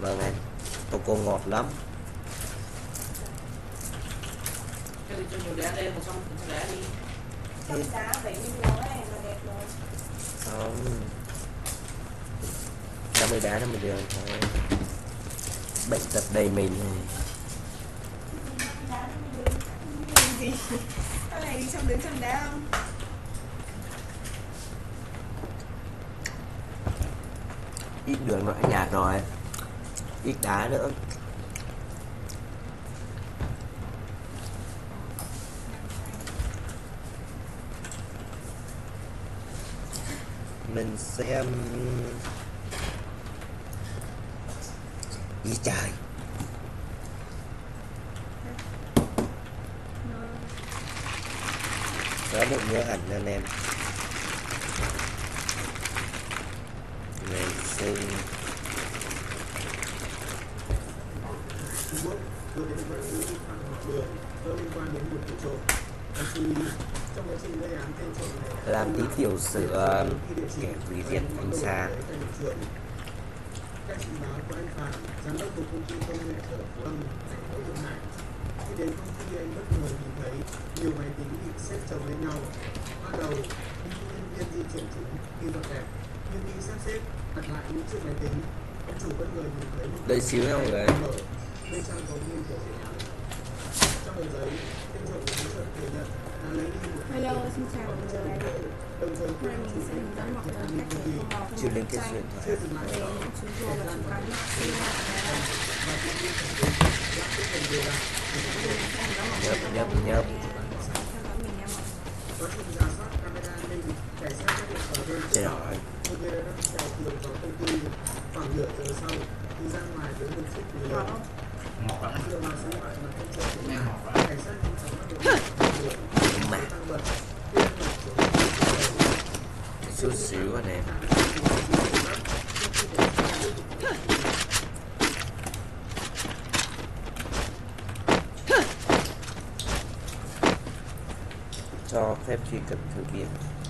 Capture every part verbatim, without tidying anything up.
Vâng anh, coco ngọt lắm. Cái đi cho nhiều đá lên, một xong đá đi. Trong đá bảy mươi lỗ này là đẹp rồi. Không. năm mươi đá năm mươi đường thôi. Bệnh tật đầy mình này. Đá năm mươi đường. Gì? Cái này đi xong đứng trong đá không? Ít đường nó đã nhạt rồi. Ít đá nữa. Mình xem gì trời. Có một nhớ ảnh anh em. Mình xem làm tí tiểu sử kẻ hủy diệt ánh sáng. Các trình báo của anh Phạm, giám đốc của công ty công nghệ Thợ Phú Lâm, thành phố Thượng Hải. Khi đến công ty, anh bất ngờ nhìn thấy nhiều máy tính bị xếp chồng lên nhau. Ban đầu, nhân viên di chuyển chúng khi dọn dẹp, nhưng khi sắp xếp đặt lại những chiếc máy tính, ông chủ bất ngờ nhìn thấy một Đợi xíu nha mọi người. bên trong có nguyên kiểu dự án. Trong tờ giấy, tên trộm hỗ trợ thừa nhận đã lấy đi một Hello, xin chào mọi người. đồng thời Hôm nay mình sẽ hướng dẫn mọi người cách để thông báo Chưa lên cái chuyện về những chú rùa và chú cá nước sinh hoạt. Nhấp nhấp nhấp. quá trình rà soát camera an ninh, cảnh sát phát hiện ở bên Chết rồi. một người đàn ông trèo tường vào công ty. Khoảng nửa giờ sau thì ra ngoài với một chiếc túi lớn. Dựa vào số điện thoại mà tên trộm để lại, cảnh sát nhanh chóng bắt được Mà tăng vật. chút xíu anh em. Cho phép truy cập thử việc.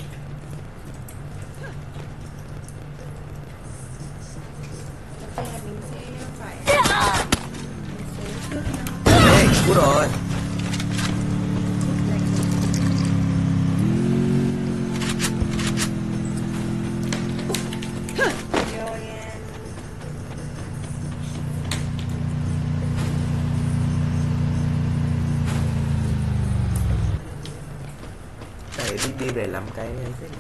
Đây là mình sẽ phải Ê, cút rồi. Đấy, đi đi về làm cái ấy thế.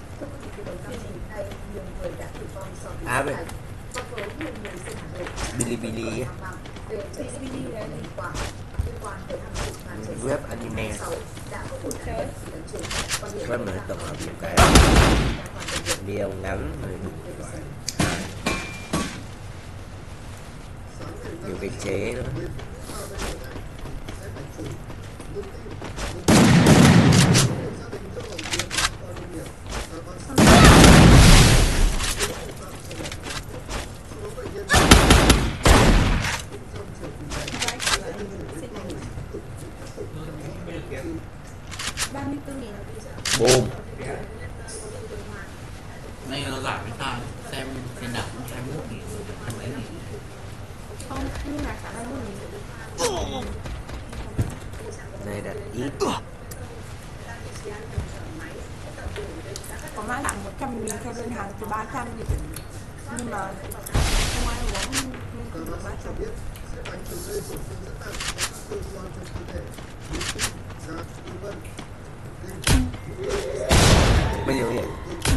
À vậy Bilibili á. Web anime. Web mà tổng hợp những cái video ngắn rồi đủ loại. Nhiều cái chế nữa. ba mươi tư nghìn. Boom. Nay nó giảm với tao xem trên đảo cũng hai mươi mốt nghìn, hai mươi nghìn. Không, nhưng mà cả hai mươi nghìn. Này đặt ít. Có mã là một trăm nghìn theo đơn hàng từ ba trăm, nhưng mà không ai uống nên không được ba trăm. Bây giờ vậy.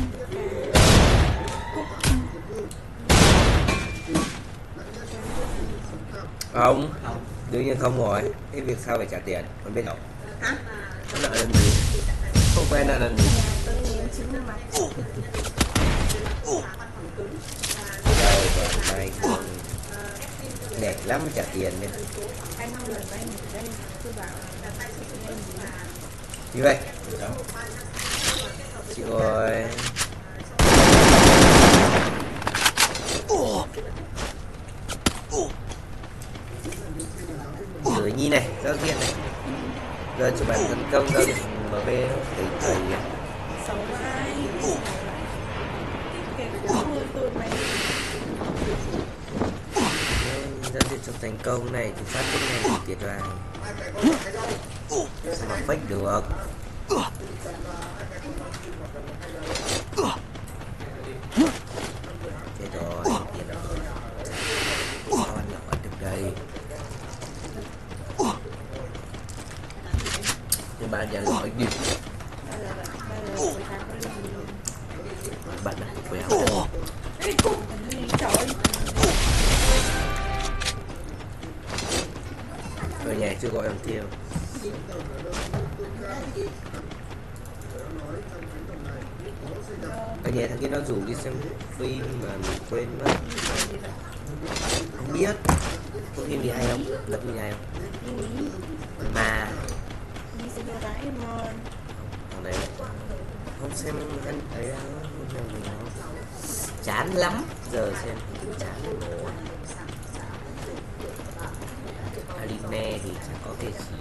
Không, đương nhiên không rồi. Cái việc sao phải trả tiền, còn bên nào? Hả? Nó nợ lần gì? Không quen nợ lần gì? Tôi nhìn chứng mà. Trời ơi, này đẹp lắm trả tiền nên. Anh năm lần anh ở đây tôi bảo là tay chị em Như vậy. Chịu rồi. Rồi nhi này, giao diện này. Giờ chụp ảnh tấn công giao diện em bê thầy thầy. xấu ai kể cả mưa tôi mày thành công này thì phát cái này thì tuyệt vời. Sao mà fake được. Thế rồi, tiền rồi. Sao anh nhỏ được đây. Thì bạn giờ gọi đi. Bạn này, quẹo đây. Ở nhà chưa gọi em thiêu. Ở nhà thằng kia nó rủ đi xem phim mà mình quên mất. Không biết. Có phim gì hay không? Lập gì hay không? Mà thằng này không xem anh ấy đâu. Chán lắm. Giờ xem chán rồi. Anime thì chẳng có cái gì.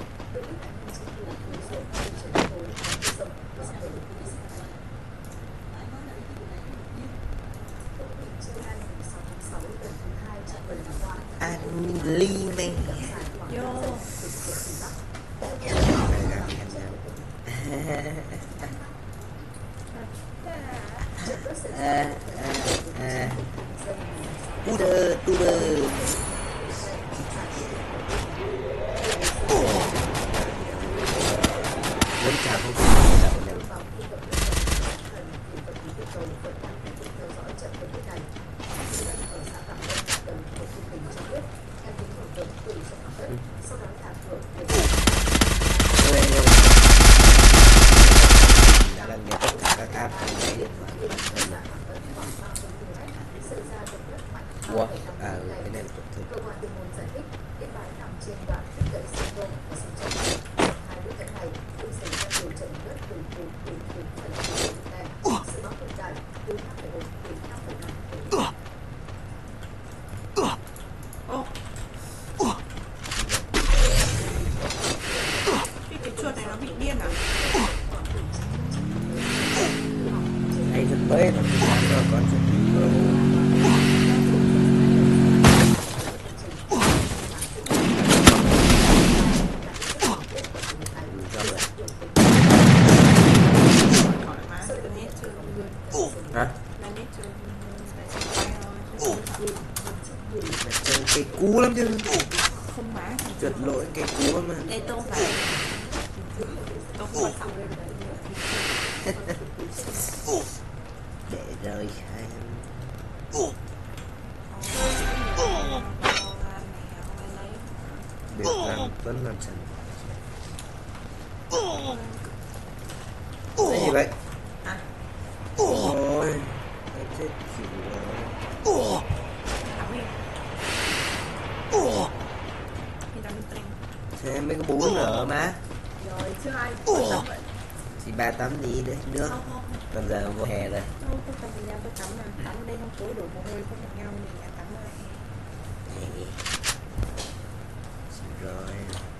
Anime Vô. à, à, à. Tuber, tuber. Muốn chào không phải là một lần. Đang nghe tất cả các app này. Ủa? À, cái này là tốt thôi. Cái chuột này nó bị điên à? Hay thật bế nó không có con chuột. Hả? Chân cây cú lắm chứ. Không má. Trượt lỗi cây cú lắm mà. Đây tôi phải tôi không quan trọng. Để rơi hai biết rằng vẫn làm sẵn. Cái gì vậy? À. Ôi anh chết chịu rồi. Thế mấy cái bún nữa má. Rồi chưa ai quan tâm vậy. Thì ba tắm gì đấy nước. Không không. Còn giờ vô hè rồi. Không không cần thời gian tôi tắm mà tắm ở đây không tối đổ mồ hôi không gặp nhau mình nhà tắm lại. Rồi.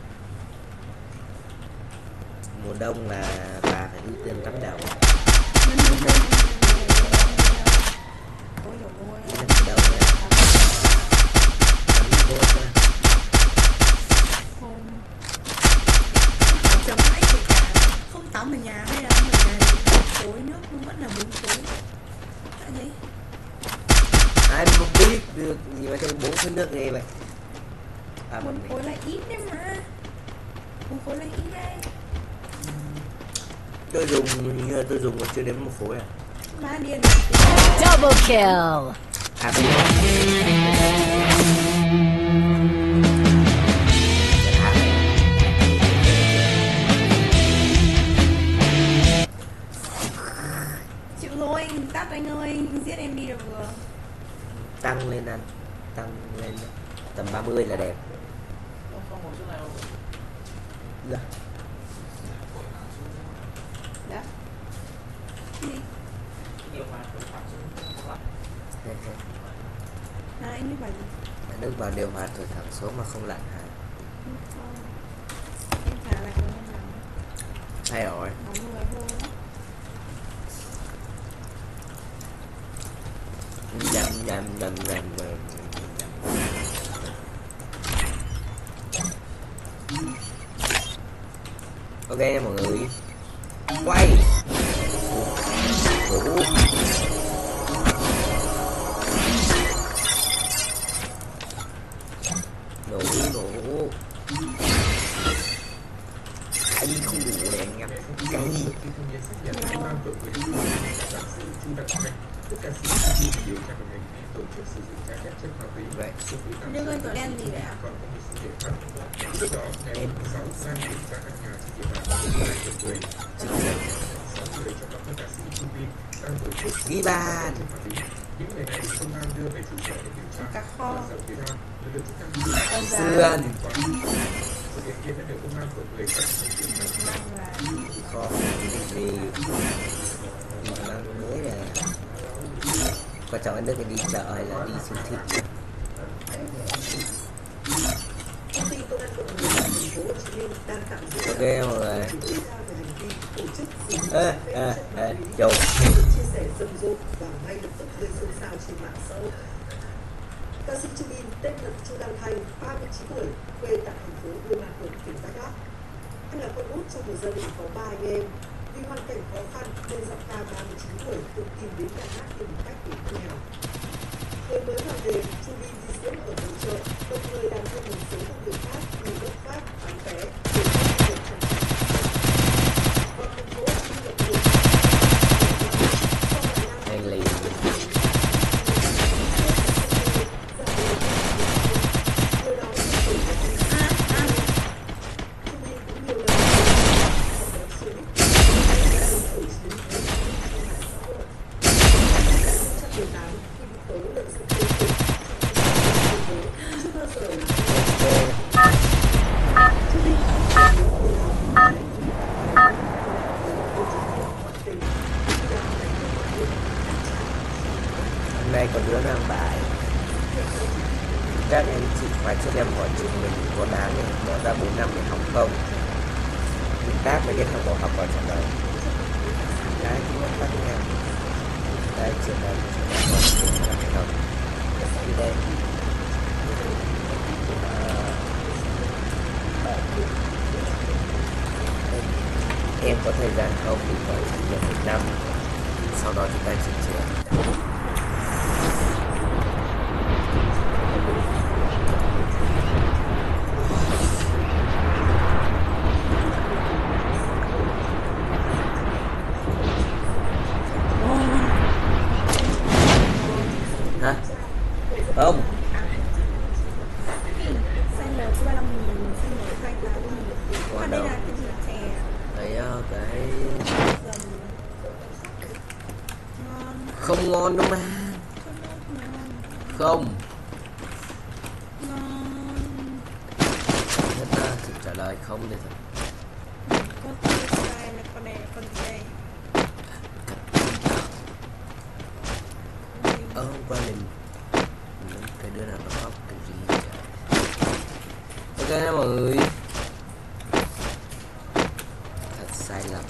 Mùa đông là bà phải ưu tiên tắm đầu. Tối đổ mồ hôi. Tắm đầu đấy. Tắm vô thôi. Không. Chấm mãi kể cả không tắm ở nhà hay là ở nhà tối nước nó vẫn là bốn tối. Đã thấy. Ai mà biết được gì mà trong bốn cái nước ghê vậy. À, Bốn khối là ít đấy mà. Bốn khối là ít đây. tôi dùng như là tôi dùng còn chưa đến một phối à. Má điên. Double kill. À bây giờ. Chịu thôi, tắt anh ơi, giết em đi được vừa. Tăng lên anh, tăng lên tầm ba mươi là đẹp. Dạ. Đó. Đi. À, anh biết bài gì? Nước vào điều hòa thổi thẳng xuống mà không lạnh hả? Em thả lại không em làm. Hay rồi. Nóng người vô. Nhầm nhầm nhầm nhầm nhầm. nha mọi người. Quay Ủa. Nổ nổ anh không đủ để anh em cay. Vậy Đưa con tổ đen gì vậy ạ? em ghi bàn Cá kho. sườn kho thì món ăn mới là quan trọng anh Đức đi chợ hay là đi siêu thị. Ok mọi người. Ê ê ê chục ca sĩ Chu Bin tên thật Chu Đăng Thành, ba mươi chín tuổi, quê tại thành phố Buôn Ma Thuột, tỉnh Đắk Lắk. Anh là con út trong một gia đình có ba anh em. Vì hoàn cảnh khó khăn nên giọng ca ba mươi chín tuổi tự tìm đến Đắk Lắk tìm cách để nghèo. Hồi mới vào đền, Chu Bin đi diễn ở hội chợ, đồng thời làm thêm một số công việc khác như bốc vác, bán vé, để có tiền trang trải. Vào thành phố Hồ Chí Minh lập nghiệp. anh lì hôm nay còn đứa đang bài các em chị phải cho em hỏi chị mình có đáng để bỏ ra bốn năm để học không, chúng ta phải biết học bỏ học vào trả lời cái chúng ta bắt em đây chuyện này chuyện này chuyện này không đi đây em có thời gian không thì phải chỉ một năm sau đó chúng ta chuyển trường. Hả? Không. Xanh lờ ba mươi lăm nghìn, xanh lờ hai tám nghìn. Còn đây là cái gì chè? Đấy cái Ngon. không ngon đâu mà. Không. Ngon. Người ta chỉ trả lời không đi thôi. Con tươi sai là con này là con gì đây? Ờ hôm qua mình cái đứa nào nó khóc cái gì chả. Ok mọi người. Thật sai lầm.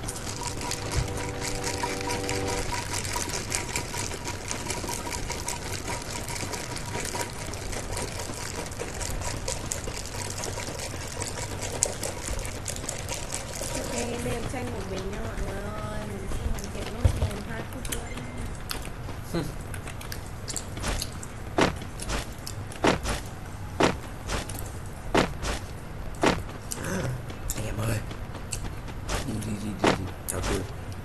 Ok, đem chanh một bình nha mọi người ơi. Mình sẽ hoàn thiện nó một hai phút nữa. Anh em ơi. Đi đi đi đi đi. Chào tôi.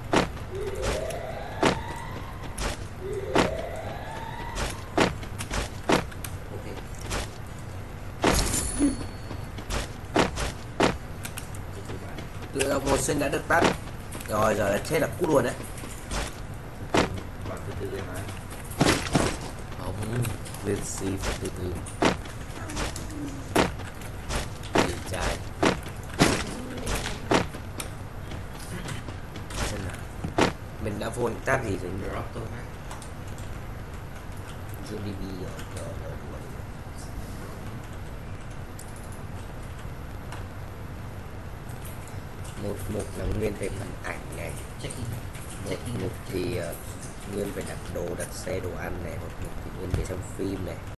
Ok. Tự động một sinh đã được tắt. Rồi giờ là chết là cút luôn đấy. Bạn từ từ mà. Không, việc gì phải từ từ. Đi trai. Xem nào. Mình đã vô tab gì rồi nhỉ? Drop tôi ha. giê đê bê rồi, rồi, rồi, rồi. Một mục là nguyên về phần ảnh này, Check in. một mục thì uh, nguyên về đặt đồ, đặt xe, đồ ăn này, một mục thì nguyên về trong phim này.